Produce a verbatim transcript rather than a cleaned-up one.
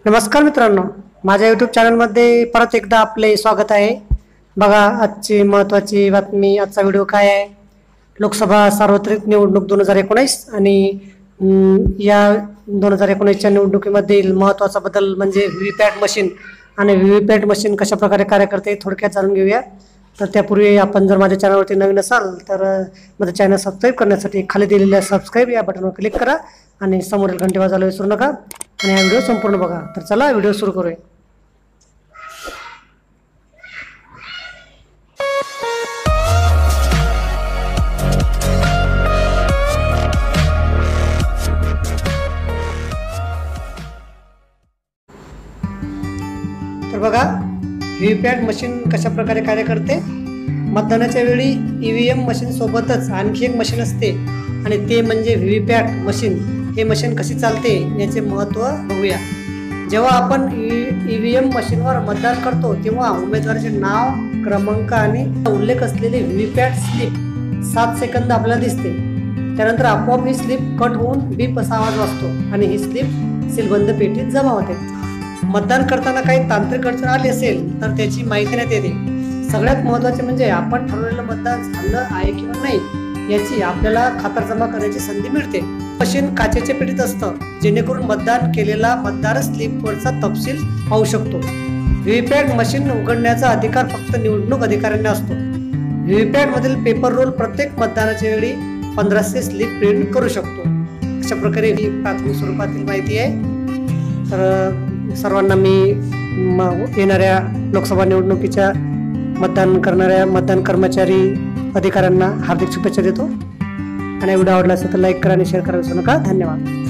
नमस्कार मित्रांनो, माझ्या यूट्यूब चॅनलमध्ये परत एकदा आपले स्वागत आहे। बघा, आजची महत्त्वाची बातमी, आजचा व्हिडिओ काय आहे? लोकसभा सार्वत्रिक निवडणूक दोन हजार एकोणीस आणि या दोन हजार एकोणीसच्या निवडणुकीमधील महत्त्वाचा बदल म्हणजे व्हीव्हीपॅट मशीन आणि व्हीव्हीपॅट मशीन कशा प्रकारे कार्य करते थोडक्यात जाणून घेऊया। तर त्यापूर्वी आपण जर माझ्या चॅनलवरती नवीन असाल तर माझं चॅनल सबस्क्राईब करण्यासाठी खाली दिलेल्या सबस्क्राईब या बटनवर क्लिक करा आणि समोरील घंटी वाजवायला विसरू नका आणि हा व्हिडिओ संपूर्ण बघा। तर चला व्हिडिओ सुरू करूया। तर बघा, व्हीव्हीपॅट मशीन कशा प्रकारे कार्य करते। मतदानाच्या वेळी ईव्हीएम मशीन सोबतच आणखी एक मशीन असते आणि ते म्हणजे व्हीव्हीपॅट मशीन। हे मशीन कशी चालते याचे महत्त्व बघूया। जेव्हा आपण ईव्हीएम मशीनवर मतदान करतो तेव्हा उमेदवाराचे नाव, क्रमांक आणि उल्लेख असलेली व्हीव्हीपॅट स्लिप सात सेकंद आपल्याला दिसते। त्यानंतर आपोआप ही स्लिप कट होऊन बीप असा आवाज वाजतो आणि ही स्लिप सीलबंद पेटीत जमा होते। मतदान करताना काही तांत्रिक अडचण आली असेल तर त्याची माहिती देण्यात येते। सगळ्यात महत्त्वाचे म्हणजे आपण ठरवलेलं मतदान झालं आहे किंवा नाही याची आपल्याला खातरजमा करण्याची संधी मिळते। मशीन काचेच्या पेटीत असतं, जेणेकरून मतदान केलेला मतदार स्लिपवरचा तपशील पाहू शकतो। व्हीव्हीपॅट मशीन उघडण्याचा अधिकार फक्त निवडणूक अधिकाऱ्यांना असतो। व्हीव्हीपॅट मधील पेपर रोल प्रत्येक मतदानाच्या वेळी पंधराशे स्लिप प्रिंट करू शकतो। अशा प्रकारे ही प्राथमिक स्वरूपातील माहिती आहे। तर सर्वांना मी येणाऱ्या लोकसभा निवडणुकीच्या मतदान करणाऱ्या मतदान कर्मचारी अधिकाऱ्यांना हार्दिक शुभेच्छा देतो आणि व्हिडिओ आवडला असेल तर लाईक करा आणि शेअर करा विसरू नका। धन्यवाद।